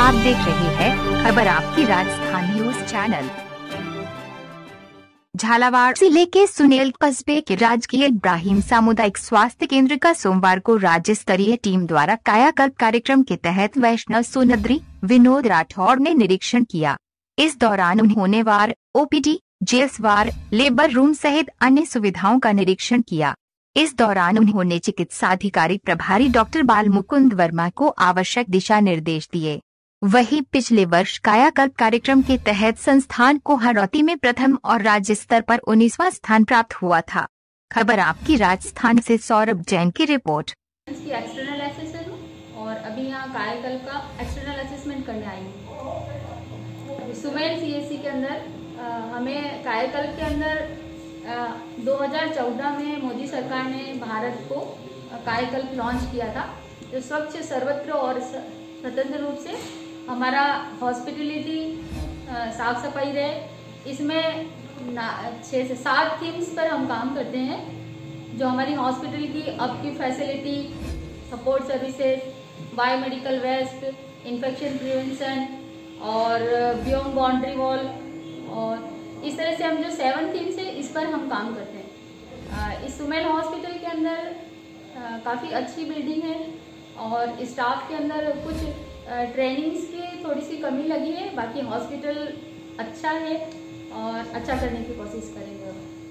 आप देख रहे हैं खबर आपकी राजस्थान न्यूज चैनल। झालावाड़ जिले के सुनेल कस्बे के राजकीय इब्राहिम सामुदायिक स्वास्थ्य केंद्र का सोमवार को राज्य स्तरीय टीम द्वारा कायाकल्प कार्यक्रम के तहत वैष्णव सुनद्री विनोद राठौड़ ने निरीक्षण किया। इस दौरान उन्होंने ward, OPD, JS ward, labour room सहित अन्य सुविधाओं का निरीक्षण किया। इस दौरान उन्होंने चिकित्साधिकारी प्रभारी डॉक्टर बाल मुकुंद वर्मा को आवश्यक दिशा निर्देश दिए। वहीं पिछले वर्ष कायाकल्प कार्यक्रम के तहत संस्थान को हरौती में प्रथम और राज्य स्तर पर 19वां स्थान प्राप्त हुआ था। खबर आपकी राजस्थान से सौरभ जैन की रिपोर्ट। इसकी एक्सटर्नल असेसर हूँ और अभी यहाँ कायाकल्प का एक्सटर्नल असेसमेंट करने आई हूँ। सुमेल सीएससी के अंदर हमें कायाकल्प के अंदर 2014 में मोदी सरकार ने भारत को कायाकल्प लॉन्च किया था, जो स्वच्छ, सर्वत्र और स्वतंत्र रूप से हमारा हॉस्पिटलिटी साफ सफाई रहे। इसमें 6 से 7 थीम्स पर हम काम करते हैं, जो हमारी हॉस्पिटल की अपकी facility, support services, biomedical waste, infection prevention और बियॉन्ड बाउंड्री वॉल, और इस तरह से हम जो 7 थीम्स है इस पर हम काम करते हैं। इस सुमेल हॉस्पिटल के अंदर काफ़ी अच्छी बिल्डिंग है और स्टाफ के अंदर कुछ ट्रेनिंग्स की थोड़ी सी कमी लगी है। बाकी हॉस्पिटल अच्छा है और अच्छा करने की कोशिश करेंगे।